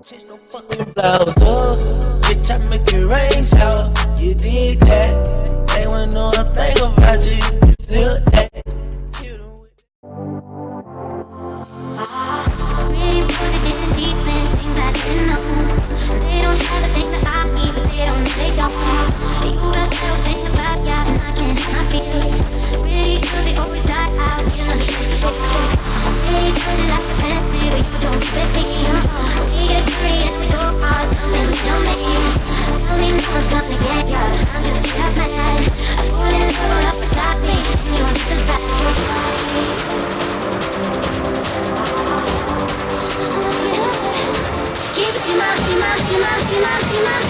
chase no fucking blouse. Oh, bitch, I make it rain shower. You did that. They wanna know a thing about you. You still that. Really music didn't teach me things I didn't know. They don't have the things that I need, but they don't. You got little thing about ya, and I can't have my feels. Really music always die out in the streets of Texas. Really music like a fancy, but you don't fit me. We get dirty and we go hard, some things we don't make. Tell me no one's gonna get ya, I'm just that mad. I fall in love all up beside me, and you're just as bad as you're fine. Keep it in my